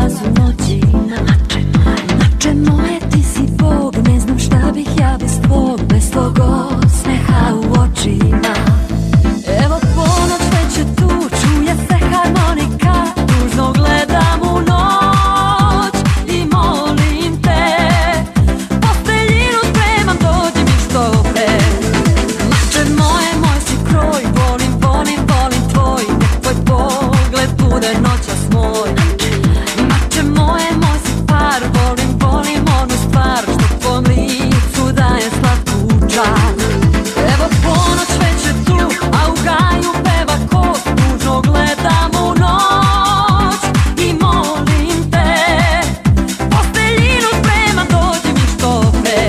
spas u noćima. Mače moje, ti si Bog, ne znam šta bih ja bez tvog osmeha u očima. Evo ponoć već je tu, čuje se harmonika, tužno gledam u noć i molim te, posteljinu spremam, dođi mi što pre. Mače moje, moj si kroj, volim tvoj, nek tvoj pogled bude noćas moj. Mače moje, moj si par, volim onu stvar što tvom licu daje slatku čar. Evo ponoć već je tu, a u gaju peva kost, tužno gledam u noć i molim te, posteljinu spremam, dođi mi što pre.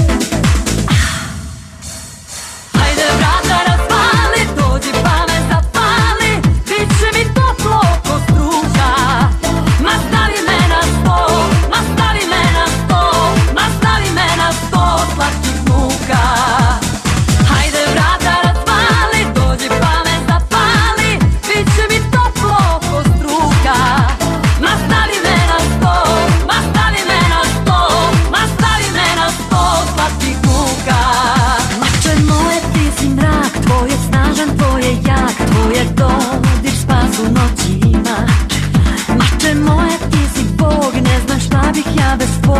Hajde vrata razvali, dođi pa me zapali, bit će mi toplo ko struja. Ma stavi me na sto, ma stavi me na sto, ma stavi me na sto slatkih muka. Hajde vrata razvali, dođi pa me zapali, bit će mi toplo ko struka. Ma stavi me na sto, ma stavi me na sto, ma stavi me na sto slatkih muka. Mače moje, ti si mrak, tvoj je snažan, tvoj je jak, tvoj je dodir, spas u noćima. Mače moje, ti si Bog, ne znam šta bih ja bez tvog